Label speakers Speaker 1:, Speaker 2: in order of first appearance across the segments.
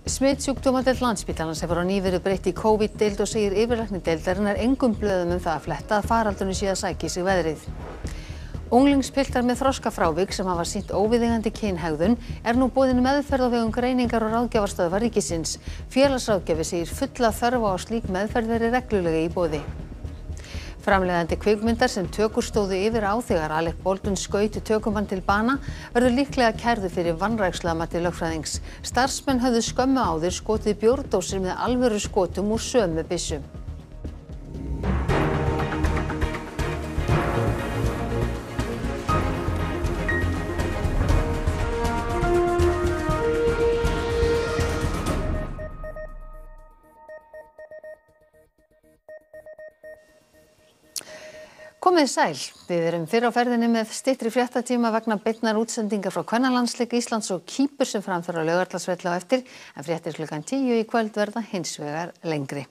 Speaker 1: Smitsjúkdómadeild Landspítalans hefur á ný verið breytt í COVID-deild og segir yfirlæknir deildarinnar engum blöðum það að fletta að faraldurinn sé að sækja í sig veðrið. Unglingspiltar með þroskafrávik sem hafa sýnt óviðeigandi kynhegðun nú boðin meðferð á vegum greiningar og ráðgjafarstöðvar ríkisins. Félagsráðgjafi segir fulla þörf á að slík meðferð verði reglulega í boði. Framleiðandi kvikmyndar sem tökur stóðu yfir á þegar Alec Baldwin skaut tökumann til bana verður líklega kærður fyrir vanrækslu að mati lögfræðings. Starfsmenn höfðu skömmu áður skotið bjórdósir með alvöru skotum úr sömu byssu. Komið sæl. Við erum fyrr á ferðinni með styttri fréttatíma vegna beinnar útsendingar frá kvennalandsleik Íslands og Kýpur sem framfara á Laugardalsvelli á eftir, en fréttir klukkan 10 í kvöld verða hins vegar lengri.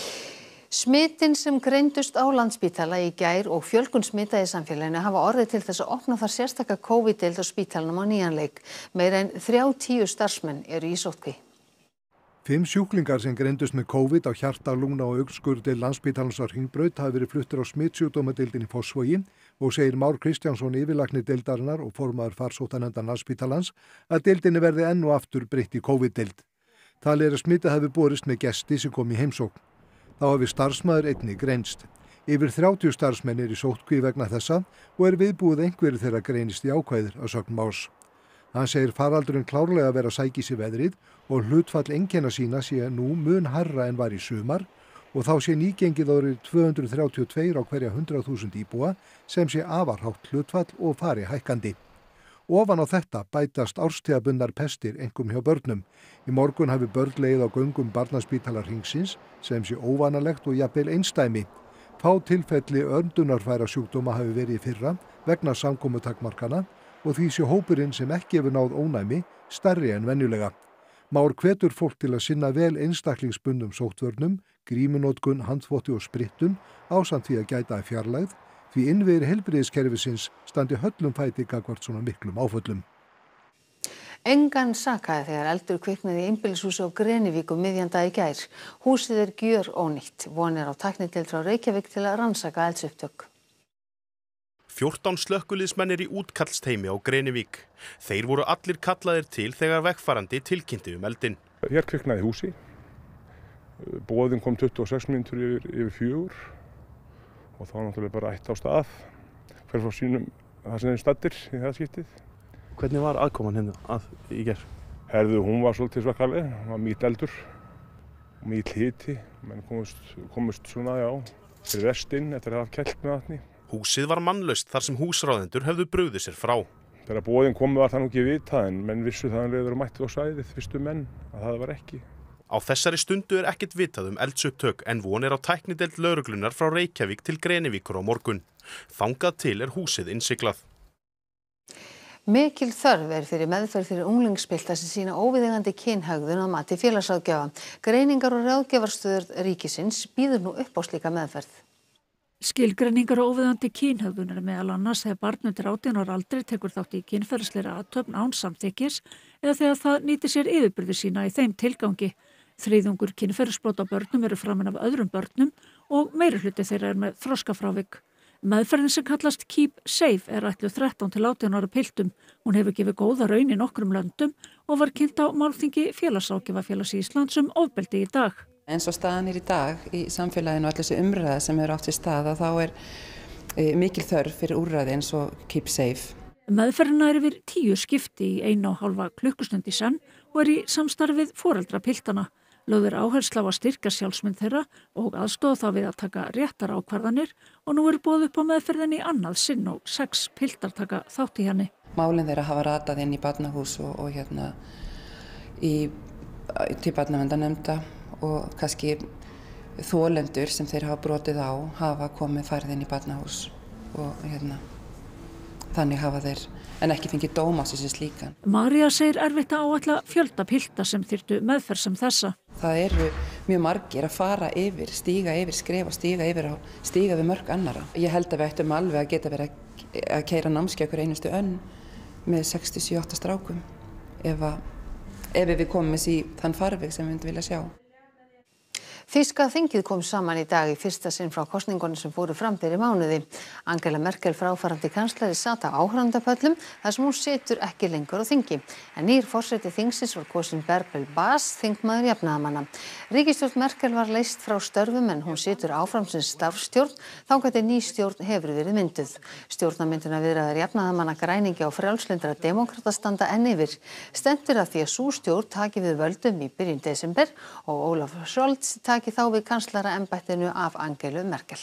Speaker 1: Smitin sem greindust á Landspítala í gær og fjölgun smita í samfélaginu hafa orðið til þess að opna þar sérstaka COVID-deild á spítalanum á nýjan leik. Meira en 30 starfsmenn eru í sóttkví.
Speaker 2: 5 sjúklingar sem greindust með COVID á hjarta-, lungna- og augnskurðdeild Landspítalans á Hringbraut hafa verið fluttir á smitsjúkdómadeildinni í Fossvogi og segir Már Kristjánsson yfirlæknir deildarinnar og formaður farsóttanefndar Landspítalans að deildinni verði enn og aftur breytt í COVID-deild. Talið að smitið hafi borist með gesti sem kom í heimsókn. Þá hafi starfsmaður einnig greinst. Yfir 30 starfsmenn eru í sóttkví vegna þessa og viðbúið einhverjir þeirra greinist í ákvæðir að sögn Más. Hann segir faraldurinn klárlega að vera að sækja í sig veðrið og hlutfall einkenna sína sé nú mun hærra en var í sumar og þá sé nýgengið orðið 232 á hverja 100.000 íbúa sem sé afar hátt hlutfall og fari hækkandi. Ofan á þetta bætast árstíðabundnar pestir einkum hjá börnum. Í morgun hafi börn legið á göngum Barnaspítala Hringsins sem sé óvanalegt og jafnvel einsdæmi. Fá tilfelli öndunarfæra sjúkdóma hafi verið í fyrra vegna samkomutakmarkana og því sé hópurinn sem ekki hefur náð ónæmi stærri en venjulega. Már hvetur fólk til að sinna vel einstaklingsbundnum sóttvörnum, grímunotkun, handþvotti og sprittun ásamt því að gæta að fjarlægð, því innviðir heilbrigðiskerfisins standi höllum fæti gagnvart svona miklum áföllum.
Speaker 1: Engan sakaði þegar eldur kviknaði í einbýlishúsi á Grenivík miðjan dag í gær. Húsið gjörónýtt. Von á tæknideild frá Reykjavík til að rannsaka eldsupptök.
Speaker 3: 14 slökkviliðsmenn í útkallsteymi á Grenivík. Þeir voru allir kallaðir til þegar vegfarandi tilkynnti eldinn.
Speaker 4: Hér kviknaði húsi. Boðin kom 26 mínútur yfir 4 og þá náttúrulega bara ætt á stað. Hver frá sínum það sem þeir staddir í það skiptið.
Speaker 5: Hvernig var aðkoman hérna í gær?
Speaker 4: Hún var svolítið svakaleg. Það var mikill eldur og mikill hiti. Menn komust svona fyrir restinn eftir að hafa kælt með vatni.
Speaker 3: Húsið var mannlaust þar sem húsráðendur hefðu brugðið sér frá.
Speaker 4: Þegar boðin komu var það nú ekki vitað en menn vissu það að leiður mættið á svæðið fyrstu menn að það var ekki.
Speaker 3: Á þessari stundu ekkert vitað eldsupptök en von á tæknideild lögreglunnar frá Reykjavík til Grenivíkur á morgun. Þangað til húsið innsiglað.
Speaker 1: Mikil þörf fyrir meðferð fyrir unglingspilta sem sýna óviðeigandi kynhegðun að mati félagsráðgjafa. Greiningar og ráðgjafarstöður ríkisins býður nú upp á slíka meðferð.
Speaker 6: Skilgreiningar og óviðeigandi kynhegðun meðal annars þegar barn undir 18 ára aldri tekur þátt í kynferðislegri athöfn án samþykkis eða þegar það nýtir sér yfirburði sína í þeim tilgangi. Þriðjungur kynferðisbrota börnum eru framin af öðrum börnum og meirihluti þeirra með þroskafrávik. Meðferðin sem kallast Keep Safe ætluð 13 til 18 ára piltum. Hún hefur gefið góða raun í nokkrum löndum og var kynnt á málþingi Félagsráðgjafafélags Íslands ofbeldi í dag.
Speaker 7: Eins og staðan í dag í samfélaginu og allir þessi umræða sem átt sér stað þá mikil þörf fyrir úrræði eins og Keep Safe.
Speaker 6: Meðferðin yfir 10 skipti í 1,5 klukkustund í senn og í samstarfið foreldra piltana. Lögð áhersla á að styrkja sjálfsmynd þeirra og aðstoða þá við að taka réttar ákvarðanir og nú boðið upp á meðferðin í annað sinn og 6 piltar taka þátt í henni.
Speaker 7: Málin þeirra hafa ratað inn í barnahús og til barnaverndarnefnda og kannski þolendur sem þeir hafa brotið á hafa komið færð inn í barnahús og þannig hafa þeir en ekki fengið dóma sem slíkan.
Speaker 6: María segir erfitt að áætla fjölda pilta sem þyrftu meðferð sem þessa.
Speaker 7: Það eru mjög margir að fara yfir, stíga yfir, skrifa, stíga við mörk annara. Ég held að við ættum alveg að geta verið að keyra námskeið okkur einustu önn með 67-8 strákum ef ef við komum í þann farveg sem við myndum vilja sjá.
Speaker 1: Þýska þingið kom saman í dag í fyrsta sinn frá kosningunum sem fóru fram fyrir mánuði. Angela Merkel fráfarandi kanslari sat á áhorfendapöllum þar sem hún situr ekki lengur á þingi. En nýr forseti þingsins var kosin Bärbel Bas, þingmaður jafnaðarmanna. Ríkisstjórn Merkel var leyst frá störfum en hún situr áfram sem starfsstjórn þangað til ný stjórn hefur verið mynduð. Stjórnarmyndunarviðræður jafnaðarmanna, Græningja og frjálslyndra demókrata standa enn yfir. Stefnt er að því að sú stjórn taki við völdum í byrjun desember og Olaf Scholz taki þá við kanslaraembættinu af Angelu Merkel.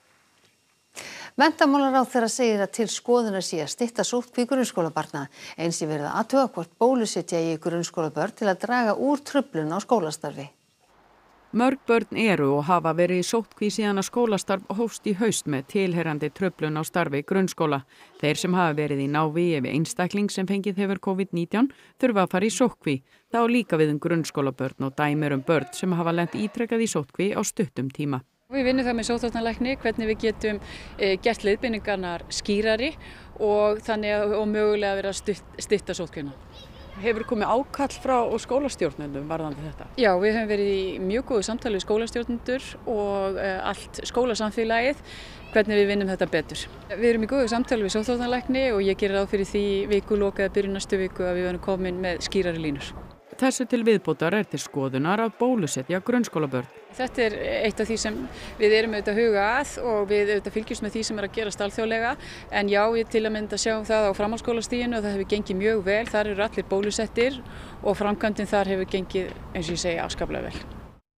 Speaker 1: Menntamálaráðherra segir að til skoðunar sé að stytta sóttkví grunnskólabarna. Eins sé verið að athuga hvort bólusetja í grunnskólabörn til að draga úr truflun á skólastarfi.
Speaker 8: Mörg börn eru og hafa verið í sóttkví síðan að skólastarf hófst í haust með tilheyrandi truflun á starfi grunnskóla. Þeir sem hafa verið í návígi við einstakling sem fengið hefur COVID-19 þurfa að fara í sóttkví. Það á líka við grunnskólabörn og dæmi börn sem hafa lent ítrekað í sóttkví á stuttum tíma.
Speaker 9: Við vinnum það með sóttvarnalækni hvernig við getum gert leiðbeiningarnar skýrari og þannig og mögulega verið að stytta sóttkvína.
Speaker 8: Hefur komið ákall frá skólastjórnendum varðandi þetta?
Speaker 9: Já, við höfum verið í mjög góðu samtali við skólastjórnendur og allt skólasamfélagið hvernig við vinnum þetta betur. Við erum í góðu samtali við sóttvarnalækni og ég gerir ráð fyrir því vikuloka eða byrjun næstu viku að við verðum komin með skýrari línur.
Speaker 8: Þessu til viðbótar til skoðunar að bólusetja grunnskólabörn.
Speaker 9: Þetta er eitt af því sem við erum auðvitað að huga að og við auðvitað fylgjumst með því sem er að gerast alþjóðlega. En já, ég til að mynda sjáum það á framhaldsskólastiginu og það hefur gengið mjög vel. Þar eru allir bólusettir og framkvæmdin þar hefur gengið, eins og ég segi, afskaplega vel.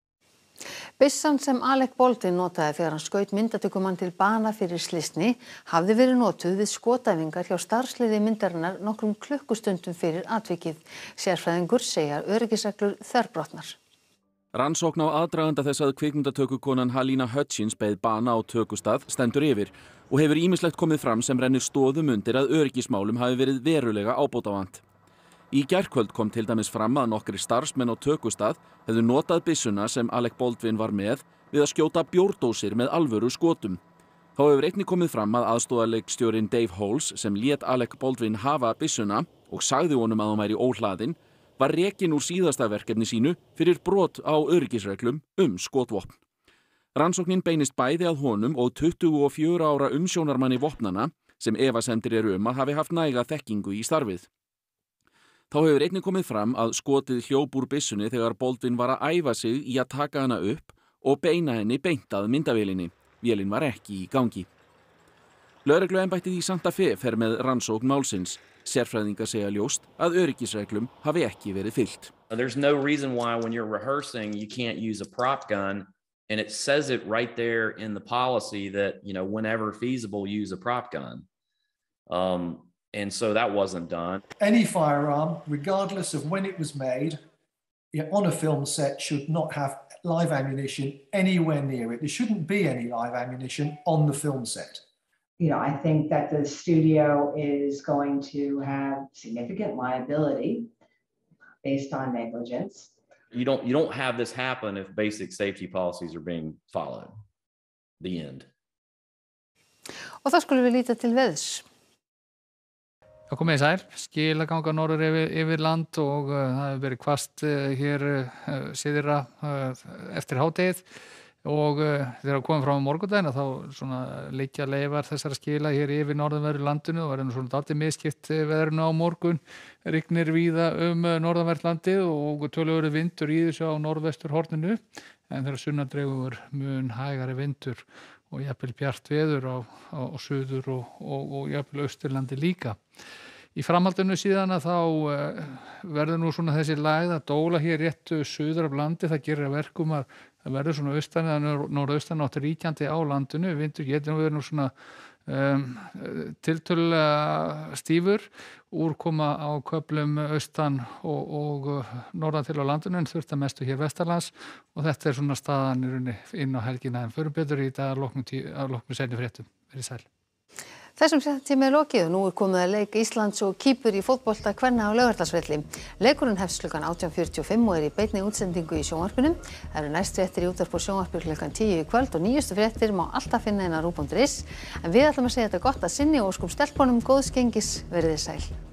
Speaker 1: Byssan sem Alec Baldwin notaði þegar hann skaut myndatökumann til bana fyrir slysni hafði verið notuð við skotæfingar hjá starfsliði myndarinnar nokkrum klukkustundum fyrir atvikið. Sérfræðingur segja öryggisreglur þverbrotnar.
Speaker 10: Rannsókn á aðdraganda þess að kvikmyndatökukonan Halyna Hutchins beið bana á tökustað stendur yfir og hefur ýmislegt komið fram sem rennir stoðum undir að öryggismálum hafi verið verulega ábótavant. Í gærkvöld kom til dæmis fram að nokkrir starfsmenn á tökustað hefðu notað byssuna sem Alec Baldwin var með við að skjóta bjórdósir með alvöru skotum. Þá hefur einnig komið fram að aðstoðarleikstjórinn Dave Holes sem lét Alec Baldwin hafa byssuna og sagði honum að hún væri óhlaðin var rekinn úr síðasta verkefni sínu fyrir brot á öryggisreglum skotvopn. Rannsóknin beinist bæði að honum og 24 ára umsjónarmanni vopnanna sem efasemdir eru að hafi haft næga þekkingu í starfið. Þá hefur einnig komið fram að skotið hljóp úr byssunni þegar Baldwin var að æfa sig í að taka hana upp og beina henni beint að myndavélinni. Vélin var ekki í gangi. Lögregluembættið í Santa Fe fer með rannsókn málsins. Sérfræðingar segja ljóst að öryggisreglum hafi ekki verið fylgt.
Speaker 11: There's no reason why when you're rehearsing you can't use a prop gun and it says it right there in the policy that, whenever feasible use a prop gun. And so that wasn't done.
Speaker 12: Any firearm, regardless of when it was made, on a film set should not have live ammunition anywhere near it. There shouldn't be any live ammunition on the film set.
Speaker 13: I think that the studio is going to have significant liability based on negligence.
Speaker 11: You don't have this happen if basic safety policies are being followed. The end.
Speaker 1: Og þá skulum við líta til veðurs.
Speaker 14: Það komið sæl, skilaganga norður yfir land og það hefur verið hvasst hér syðra eftir hádegið og þegar komum frá morgundaginn þá liggja leifar þessara skila hér yfir norðanverðu landinu og verður dálítið misskipt veðrinu á morgun, rignir víða norðanvert landið og töluverður vindur í þessu á norðvesturhorninu en þegar sunnandregur mun hægari vindur og jafnvel bjart veður á suður og jafnvel austurlandi líka. Í framhaldinu síðan þá verður nú þessi lægð að dóla hér rétt suður af landi. Það gerir að verkum að það verður austan eða norðaustan átt ríkjandi á landinu. Vindur getur verið nú tiltölulega stífur, úrkoma á köflum austan og norðan til á landinu en þurft að mestu hér vestanlands og þetta er staðan inn á helgina en förum betur í þetta að loknum seinni fréttum. Verið sæl.
Speaker 1: Þessum fréttatíma er lokið og nú er komið að leik Íslands og Kýpur í fótbolta kvenna á Laugardalsvelli. Leikurinn hefst klukkan 18:45 og er í beinni útsendingu í sjónvarpinu. Það eru næstu fréttir í útvarpi og sjónvarpi klukkan 10 í kvöld og nýjustu fréttir má alltaf finna inn á ruv.is. En við ætlum að segja þetta gott að sinni og óskum stelpunum góðs gengis, verið þið sæl.